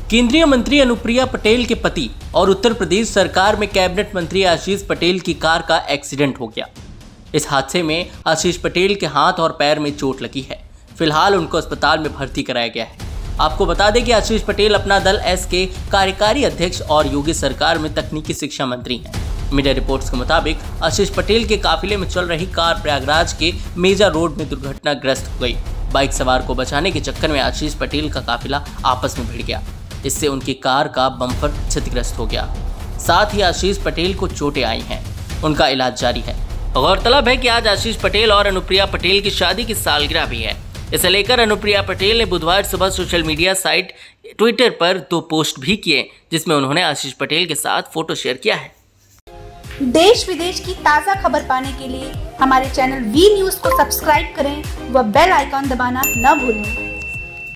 केंद्रीय मंत्री अनुप्रिया पटेल के पति और उत्तर प्रदेश सरकार में कैबिनेट मंत्री आशीष पटेल की कार का एक्सीडेंट हो गया। इस हादसे में आशीष पटेल के हाथ और पैर में चोट लगी है। फिलहाल उनको अस्पताल में भर्ती कराया गया है। आपको बता दें कि आशीष पटेल अपना दल एस के कार्यकारी अध्यक्ष और योगी सरकार में तकनीकी शिक्षा मंत्री हैं। मीडिया रिपोर्ट्स के मुताबिक आशीष पटेल के काफिले में चल रही कार प्रयागराज के मेजा रोड में दुर्घटनाग्रस्त हो गई। बाइक सवार को बचाने के चक्कर में आशीष पटेल का काफिला आपस में भिड़ गया। इससे उनकी कार का बम्पर क्षतिग्रस्त हो गया। साथ ही आशीष पटेल को चोटें आई हैं। उनका इलाज जारी है। गौरतलब है कि आज आशीष पटेल और अनुप्रिया पटेल की शादी की सालगिरह भी है। इसे लेकर अनुप्रिया पटेल ने बुधवार सुबह सोशल मीडिया साइट ट्विटर पर 2 पोस्ट भी किए, जिसमें उन्होंने आशीष पटेल के साथ फोटो शेयर किया है। देश विदेश की ताज़ा खबर पाने के लिए हमारे चैनल वी न्यूज़ को सब्सक्राइब करें व बेल आइकॉन दबाना न भूलें।